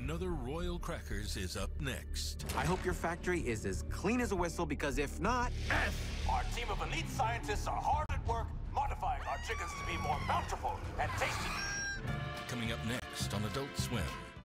Another Royal Crackers is up next. I hope your factory is as clean as a whistle, because if not... F! Our team of elite scientists are hard at work modifying our chickens to be more bountiful and tasty. Coming up next on Adult Swim.